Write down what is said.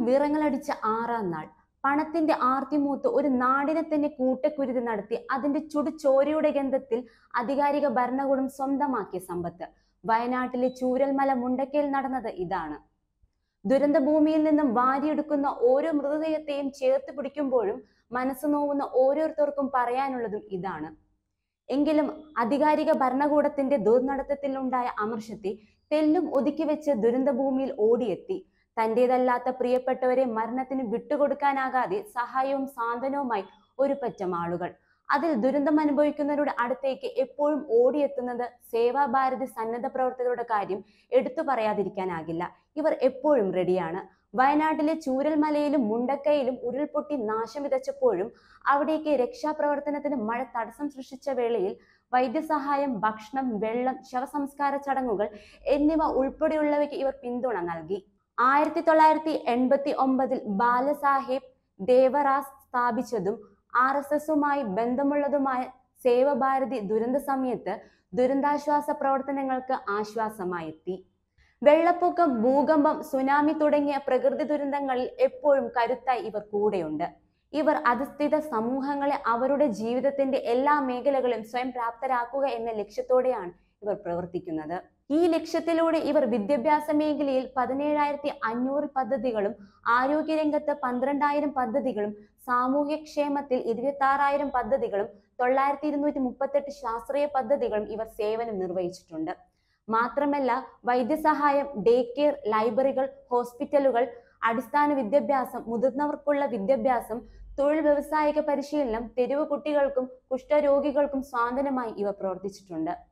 വിറങ്ങളടിച്ച 6-ാം നാൾ. പണത്തിന്റെ ആർത്തിമൂത്ത് ഒരു നാടിനെ തന്നെ കൂട്ടക്കുരുതി നടത്തി അതിന്റെ ചുടുചോരയുടെ ഗന്ധത്തിൽ അധികാരിക ഭരണകൂടം സ്വന്തമാക്കിയ സമ്പത്ത്. വയനാട്ടിലെ ചൂരൽമല മുണ്ടക്കയിൽ നടന്നത് ഇതാണ്. ദുരന്ത ഭൂമിയിൽ നിന്നും വാരിയെടുക്കുന്ന ഓരോ മൃതദേഹത്തെയും ചേർത്ത് പിടിക്കുമ്പോഴും മനസ്സ് നോവുന്ന ഓരോരുത്തർക്കും പറയാനുള്ളതും ഇതാണ്. എങ്കിലും അധികാരിക ഭരണകൂടത്തിന്റെ ദുർനടത്തത്തിലുണ്ടായ അമർഷത്തെ തെല്ലും ഒതുക്കി വെച്ച് ദുരന്ത ഭൂമിയിൽ ഓടിയെത്തി. തന്റേതല്ലാത്ത പ്രിയപ്പെട്ടവരെ മരണത്തിന് വിട്ടുകൊടുക്കാനാകാതെ സഹായവും സാന്ത്വനവുമായി ഒരു പറ്റം ആളുകൾ. അതിൽ ദുരന്തം അനുഭവിക്കുന്നവരുടെ അടുത്തേക്ക് എപ്പോഴും ഓടിയെത്തുന്നത് സേവാഭാരതി സന്നദ്ധ പ്രവർത്തകരുടെ കാര്യം എടുത്തു പറയാതിരിക്കാനാകില്ല. ഇവർ എപ്പോഴും റെഡിയാണ്. വയനാട്ടിലെ ചൂരൽമലയിലും മുണ്ടക്കയിലും ഉരുൾപൊട്ടി നാശം വിതച്ചപ്പോഴും അവിടേക്ക് രക്ഷാപ്രവർത്തനത്തിന് മഴ തടസ്സം സൃഷ്ടിച്ച വേളയിൽ വൈദ്യസഹായം, ഭക്ഷണം, വെള്ളം, ശവസംസ്കാര ചടങ്ങുകൾ എന്നിവ ഉൾപ്പെടെയുള്ളവയ്ക്ക് ഇവർ പിന്തുണ നൽകി. 1989 ബാലസാഹേബ് ദേവറാസ് സ്ഥാപിച്ചതും RSSുമായി ബന്ധമുള്ളതുമായ സേവാഭാരതി ദുരന്ത സമയത്ത് ദുരന്താശ്വാസ പ്രവർത്തനങ്ങൾക്ക് ആശ്വാസമായെത്തി. വെള്ളപ്പൊക്കം, ഭൂകമ്പം, സുനാമി തുടങ്ങിയ പ്രകൃതി ദുരന്തങ്ങളിൽ എപ്പോഴും കരുത്തായി ഇവർ കൂടെയുണ്ട്. ഇവർ അധസ്ഥിത സമൂഹങ്ങളെ അവരുടെ ജീവിതത്തിന്റെ എല്ലാ മേഖലകളും സ്വയം പ്രാപ്തരാക്കുക എന്ന ലക്ഷ്യത്തോടെയാണ് ഇവർ പ്രവർത്തിക്കുന്നത്. ഈ ലക്ഷ്യത്തിലൂടെ ഇവർ വിദ്യാഭ്യാസ മേഖലയിൽ 17,500 പദ്ധതികളും, ആരോഗ്യരംഗത്ത് 12,000 പദ്ധതികളും, സാമൂഹ്യക്ഷേമത്തിൽ 26,000 പദ്ധതികളും, 9,238 ശാസ്ത്രീയ പദ്ധതികളും ഇവർ സേവനം നിർവഹിച്ചിട്ടുണ്ട്. മാത്രമല്ല, വൈദ്യസഹായം, ഡേ കെയർ, ലൈബ്രറികൾ, ഹോസ്പിറ്റലുകൾ, അടിസ്ഥാന വിദ്യാഭ്യാസം, മുതിർന്നവർക്കുള്ള വിദ്യാഭ്യാസം, തൊഴിൽ വ്യവസായിക പരിശീലനം, തെരുവ് കുട്ടികൾക്കും കുഷ്ഠരോഗികൾക്കും സാന്ത്വനമായി ഇവ പ്രവർത്തിച്ചിട്ടുണ്ട്.